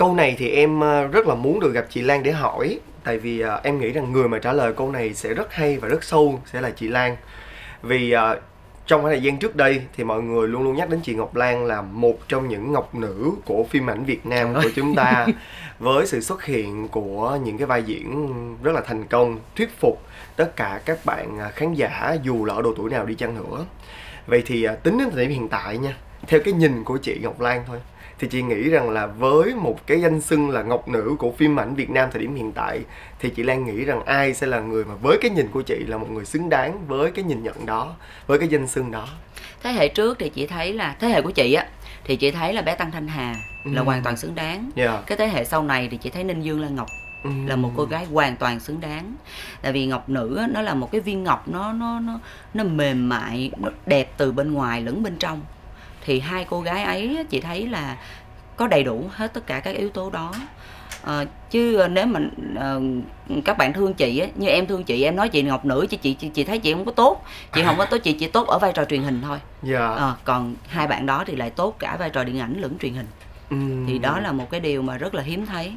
Câu này thì em rất là muốn được gặp chị Lan để hỏi. Tại vì em nghĩ rằng người mà trả lời câu này sẽ rất hay và rất sâu sẽ là chị Lan. Vì trong khoảng thời gian trước đây thì mọi người luôn luôn nhắc đến chị Ngọc Lan là một trong những ngọc nữ của phim ảnh Việt Nam của chúng ta. Với sự xuất hiện của những cái vai diễn rất là thành công, thuyết phục tất cả các bạn khán giả dù là ở độ tuổi nào đi chăng nữa. Vậy thì tính đến thời điểm hiện tại nha, theo cái nhìn của chị Ngọc Lan thôi, thì chị nghĩ rằng là với một cái danh xưng là ngọc nữ của phim ảnh Việt Nam thời điểm hiện tại, thì chị Lan nghĩ rằng ai sẽ là người mà với cái nhìn của chị là một người xứng đáng với cái nhìn nhận đó, với cái danh xưng đó? Thế hệ trước thì chị thấy là thế hệ của chị á, thì chị thấy là bé Tăng Thanh Hà là hoàn toàn xứng đáng. Cái thế hệ sau này thì chị thấy Ninh Dương Lan Ngọc là một cô gái hoàn toàn xứng đáng. Tại vì ngọc nữ á, nó là một cái viên ngọc nó mềm mại, nó đẹp từ bên ngoài lẫn bên trong. Thì hai cô gái ấy chị thấy là có đầy đủ hết tất cả các yếu tố đó. Chứ nếu mà các bạn thương chị á, như em thương chị, em nói chị ngọc nữ, chứ chị thấy chị không có tốt. Chị không có tốt, chị chỉ tốt ở vai trò truyền hình thôi. Còn hai bạn đó thì lại tốt cả vai trò điện ảnh lẫn truyền hình. Thì đó là một cái điều mà rất là hiếm thấy.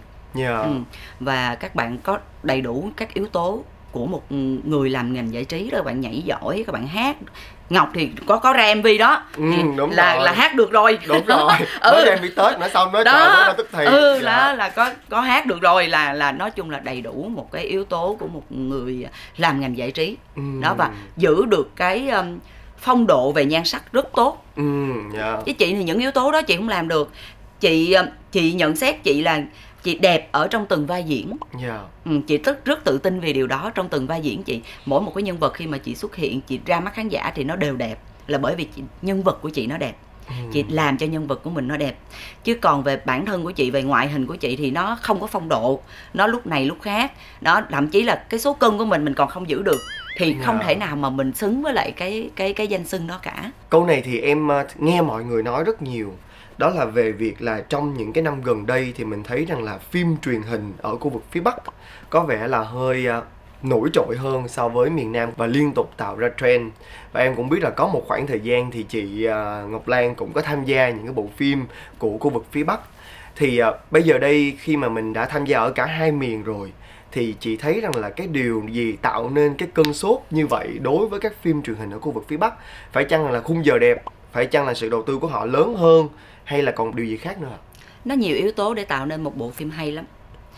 Và các bạn có đầy đủ các yếu tố của một người làm ngành giải trí đó. Các bạn nhảy giỏi, các bạn hát. Ngọc thì có ra MV đó, đúng là hát được rồi. Đúng rồi. Nói MV Tết nói xong nói đó, trời, tức thì đó là có hát được rồi, là nói chung là đầy đủ một cái yếu tố của một người làm ngành giải trí đó. Và giữ được cái phong độ về nhan sắc rất tốt. Chứ chị thì những yếu tố đó chị không làm được. Chị nhận xét chị là chị đẹp ở trong từng vai diễn. Chị rất tự tin về điều đó. Trong từng vai diễn chị, mỗi một cái nhân vật khi mà chị xuất hiện, chị ra mắt khán giả thì nó đều đẹp. Là bởi vì nhân vật của chị nó đẹp. Chị làm cho nhân vật của mình nó đẹp. Chứ còn về bản thân của chị, về ngoại hình của chị thì nó không có phong độ. Nó lúc này lúc khác. Đó, thậm chí là cái số cân của mình còn không giữ được. Thì không thể nào mà mình xứng với lại cái danh xưng đó cả. Câu này thì em nghe mọi người nói rất nhiều. Đó là về việc là trong những cái năm gần đây thì mình thấy rằng là phim truyền hình ở khu vực phía Bắc có vẻ là hơi nổi trội hơn so với miền Nam và liên tục tạo ra trend. Và em cũng biết là có một khoảng thời gian thì chị Ngọc Lan cũng có tham gia những cái bộ phim của khu vực phía Bắc. Thì bây giờ đây khi mà mình đã tham gia ở cả hai miền rồi, thì chị thấy rằng là cái điều gì tạo nên cái cơn sốt như vậy đối với các phim truyền hình ở khu vực phía Bắc? Phải chăng là khung giờ đẹp? Phải chăng là sự đầu tư của họ lớn hơn? Hay là còn điều gì khác nữa? Nó nhiều yếu tố để tạo nên một bộ phim hay lắm.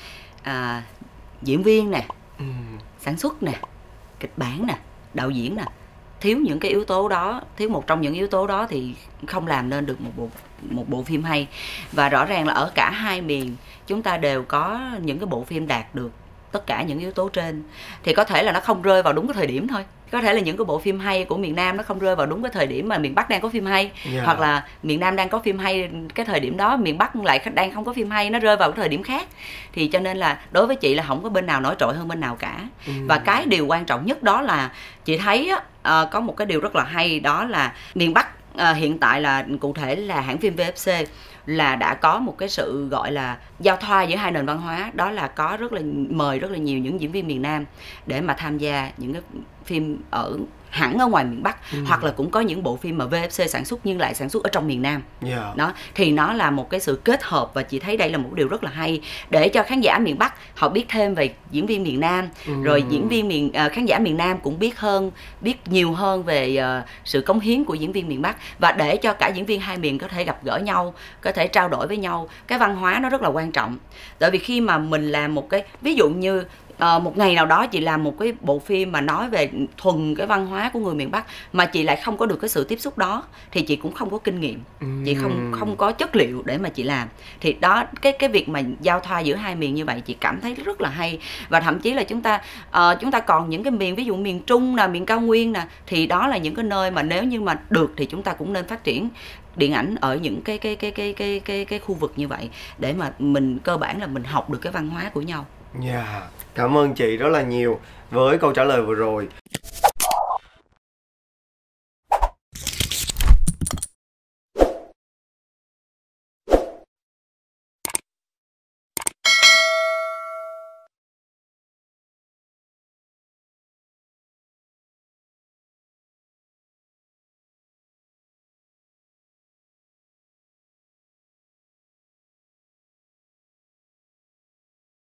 Diễn viên nè, sản xuất nè, kịch bản nè, đạo diễn nè. Thiếu những cái yếu tố đó, thiếu một trong những yếu tố đó thì không làm nên được một bộ phim hay. Và rõ ràng là ở cả hai miền chúng ta đều có những cái bộ phim đạt được tất cả những yếu tố trên. Thì có thể là nó không rơi vào đúng cái thời điểm thôi. Có thể là những cái bộ phim hay của miền Nam nó không rơi vào đúng cái thời điểm mà miền Bắc đang có phim hay. Hoặc là miền Nam đang có phim hay cái thời điểm đó, miền Bắc lại đang không có phim hay, nó rơi vào cái thời điểm khác. Thì cho nên là đối với chị là không có bên nào nổi trội hơn bên nào cả. Và cái điều quan trọng nhất đó là chị thấy có một cái điều rất là hay, đó là miền Bắc hiện tại là cụ thể là hãng phim VFC là đã có một cái sự gọi là giao thoa giữa hai nền văn hóa. Đó là có mời rất là nhiều những diễn viên miền Nam để mà tham gia những cái phim hẳn ở ngoài miền Bắc. Hoặc là cũng có những bộ phim mà VFC sản xuất nhưng lại sản xuất ở trong miền Nam. Đó, thì nó là một cái sự kết hợp. Và chị thấy đây là một điều rất là hay để cho khán giả miền Bắc họ biết thêm về diễn viên miền Nam. Rồi khán giả miền Nam cũng biết nhiều hơn về sự cống hiến của diễn viên miền Bắc. Và để cho cả diễn viên hai miền có thể gặp gỡ nhau, có thể trao đổi với nhau. Cái văn hóa nó rất là quan trọng. Tại vì khi mà mình làm một cái, ví dụ như một ngày nào đó chị làm một cái bộ phim mà nói về thuần cái văn hóa của người miền Bắc mà chị lại không có được cái sự tiếp xúc đó thì chị cũng không có kinh nghiệm, chị không có chất liệu để mà chị làm. Thì đó, cái việc mà giao thoa giữa hai miền như vậy chị cảm thấy rất là hay. Và thậm chí là chúng ta còn những cái miền, ví dụ miền Trung nè, miền Cao Nguyên nè, thì đó là những cái nơi mà nếu như mà được thì chúng ta cũng nên phát triển điện ảnh ở những cái khu vực như vậy để mà mình cơ bản là mình học được cái văn hóa của nhau. Cảm ơn chị rất là nhiều với câu trả lời vừa rồi.